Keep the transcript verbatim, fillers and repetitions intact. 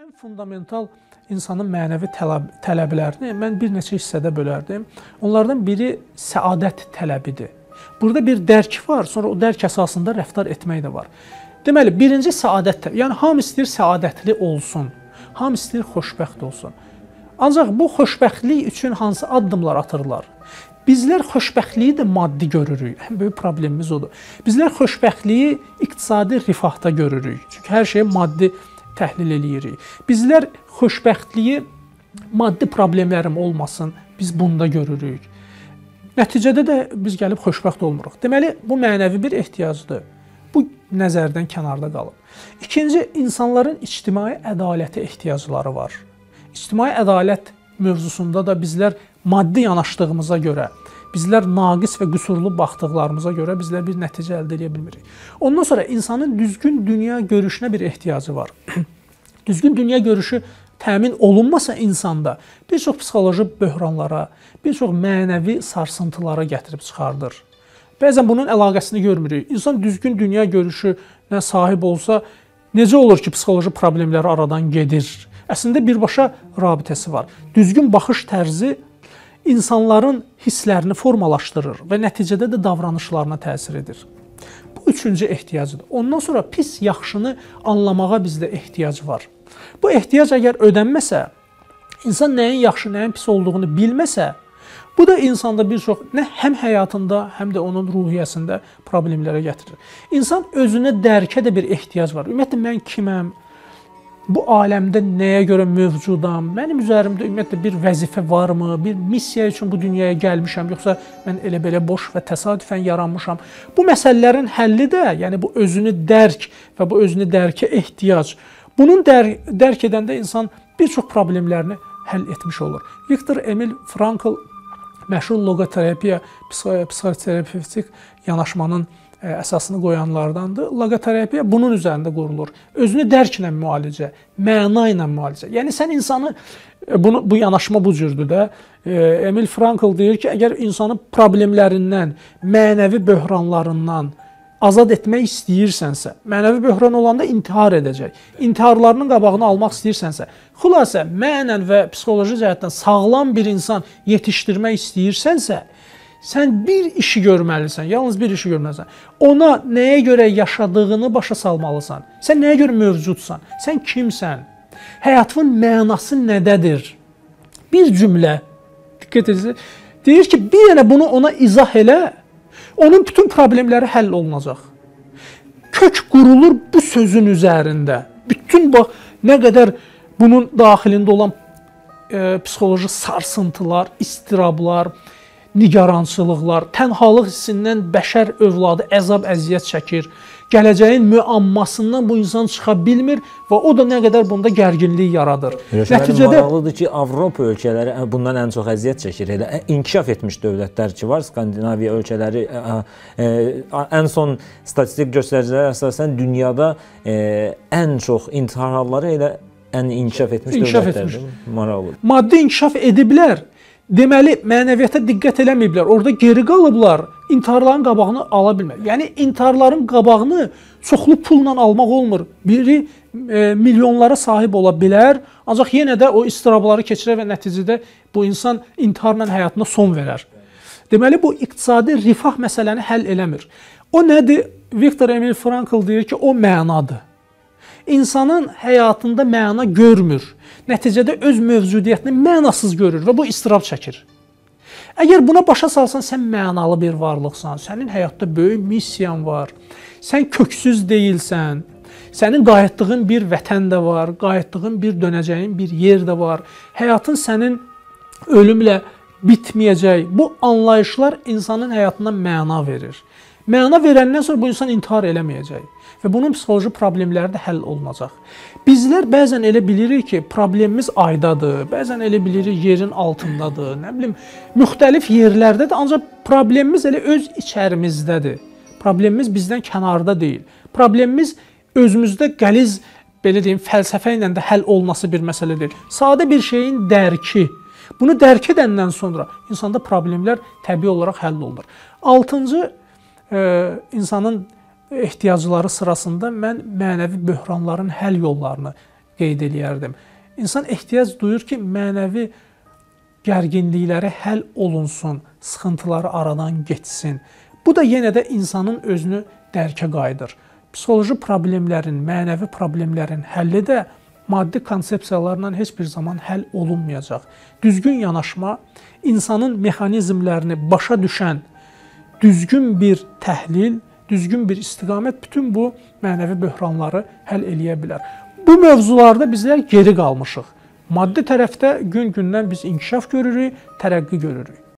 Ən fundamental insanın mənəvi tələb, tələblərini mən bir neçə hissədə bölərdim. Onlardan biri səadət tələbidir. Burada bir dərk var, sonra o dərk əsasında rəftar etmək də var. Deməli, birinci səadət tələbi. Yəni, hamı istəyir səadətli olsun, hamı istəyir xoşbəxt olsun. Ancaq bu xoşbəxtlik üçün hansı addımlar atırlar? Bizlər xoşbəxtliyi də maddi görürük. Ən böyük problemimiz odur. Bizlər xoşbəxtliyi iqtisadi rifahda görürük. Çünki hər şeyi maddi təhlil eləyirik. Bizlər xoşbəxtliyi maddi problemlərim olmasın, biz bunda görürük. Nəticədə də biz gəlib xoşbəxt olmuruq. Deməli, bu mənəvi bir ehtiyacdır. Bu nəzərdən kənarda qalıb. İkinci, insanların ictimai ədalətə ehtiyacları var. İctimai ədalət mövzusunda da bizlər maddi yanaşdığımıza görə, bizlər naqis və qüsurlu baxdıqlarımıza görə bizlər bir nəticə əldə edə bilmirik. Ondan sonra insanın düzgün dünya görüşünə bir ehtiyacı var. Düzgün dünya görüşü təmin olunmasa insanda bir çox psixoloji böhranlara, bir çox mənəvi sarsıntılara gətirib çıxardır. Bəzən bunun əlaqəsini görmürük. İnsan düzgün dünya görüşünə sahib olsa, necə olur ki, psixoloji problemləri aradan gedir? Əslində birbaşa rabitəsi var. Düzgün baxış tərzi insanların hisslərini formalaşdırır və nəticədə də davranışlarına təsir edir. Bu üçüncü ehtiyacıdır. Ondan sonra pis yaxşını anlamağa bizdə ehtiyac var. Bu ehtiyac əgər ödənməsə, insan nəyin yaxşı, nəyin pis olduğunu bilməsə, bu da insanda bir çox, nə həm həyatında, həm də onun ruhiyyəsində problemlərə gətirir. İnsan özünə dərkə də bir ehtiyac var. Ümumiyyətlə, mən kiməm? Bu aləmdə nəyə görə mövcudam? Mənim üzərimdə ümumiyyətlə bir vəzifə varmı? Bir missiya üçün bu dünyaya gəlmişəm? Yoxsa mən elə belə boş və təsadüfən yaranmışam? Bu məsələlərin həlli də, yəni bu özünü dərk və bu özünü dərkə ehtiyac. Bunun dər dərk edəndə insan bir çox problemlərini həll etmiş olur. Viktor Emil Frankl məşhur loqoterapiya, psixoterapevtik yanaşmanın əsasını qoyanlardandır. Loqoterapiya bunun üzərində qurulur. Özünü dərklə müalicə, məna ilə müalicə. Yəni, sən insanı, bunu, bu yanaşma bu cürdür də. Emil Frankl deyir ki, əgər insanı problemlərindən, mənəvi böhranlarından azad etmək istəyirsənsə, mənəvi böhran olanda intihar edəcək. İntiharlarının qabağını almaq istəyirsənsə, xülasə, mənən və psixoloji cəhətdən sağlam bir insan yetişdirmək istəyirsənsə, sən bir işi görməlisən, yalnız bir işi görməlisən. Ona nəyə görə yaşadığını başa salmalısan. Sən nəyə görə mövcudsan? Sən kimsən? Həyatın mənası nədədir? Bir cümlə, diqqət edirsiniz, deyir ki, bir dənə bunu ona izah elə, onun bütün problemləri həll olunacaq. Kök qurulur bu sözün üzərində. Bütün bax, nə qədər bunun daxilində olan e, psixoloji sarsıntılar, istirablar, nigarançılıqlar, tənhalıq hissindən bəşər övladı əzab, əziyyət çəkir. Gələcəyin müammasından bu insan çıxa bilmir və o da nə qədər bunda gərginlik yaradır. Nəticədə maraqlıdır ki, Avropa ölkələri bundan ən çox əziyyət çəkir. Elə inkişaf etmiş dövlətlər ki var, Skandinaviya ölkələri ən son statistik göstəricilərə əsasən dünyada ən çox intihar halları elə ən inkişaf etmiş dövlətlərdir. Maraqlıdır. Maddi inkişaf ediblər. Deməli, mənəviyyata diqqət eləməyiblər, orada geri qalıblar, intiharların qabağını ala bilmir. Yəni, intiharların qabağını çoxlu pulla almaq olmur. Biri e, milyonlara sahib ola bilər, ancaq yenə də o istirabları keçirər və nəticədə bu insan intiharla həyatına son verər. Deməli, bu iqtisadi rifah məsələni həll eləmir. O nədir? Viktor Emil Frankl deyir ki, o mənadır. İnsanın həyatında məna görmür. Nəticədə öz mövcudiyyətini mənasız görür və bu istirab çəkir. Əgər buna başa salsan, sən mənalı bir varlıqsan, sənin həyatda böyük missiyan var, sən köksüz deyilsən, sənin qayıtdığın bir vətən də var, qayıtdığın bir dönəcəyin bir yer də var, həyatın sənin ölümlə bitməyəcək. Bu anlayışlar insanın həyatına məna verir. Məna verəndən sonra bu insan intihar eləməyəcək və bunun psixoloji problemləri də həll olunacaq. Bizlər bəzən elə bilirik ki, problemimiz aydadır, bəzən elə bilirik yerin altındadır, nə bilim, müxtəlif yerlərdədir, ancaq problemimiz elə öz içərimizdədir. Problemimiz bizdən kənarda deyil. Problemimiz özümüzdə qəliz, belə deyim, fəlsəfə ilə də həll olması bir məsələ deyil. Sadə bir şeyin dərki. Bunu dərk edəndən sonra insanda problemlər təbii olaraq həll olunur. Altıncı, Ee, insanın ehtiyacları sırasında mən mənəvi böhranların həll yollarını qeyd eləyərdim. İnsan ehtiyac duyur ki, mənəvi gərginlikləri həll olunsun, sıxıntıları aradan getsin. Bu da yenə də insanın özünü dərkə qayıdır. Psixoloji problemlərin, mənəvi problemlərin həlli də maddi konsepsiyalarla heç bir zaman həll olunmayacaq. Düzgün yanaşma, insanın mexanizmlərini başa düşən düzgün bir təhlil, düzgün bir istiqamət bütün bu mənəvi böhranları həll eləyə bilər. Bu mövzularda bizlər geri qalmışıq. Maddi tərəfdə gün-gündən biz inkişaf görürük, tərəqqi görürük.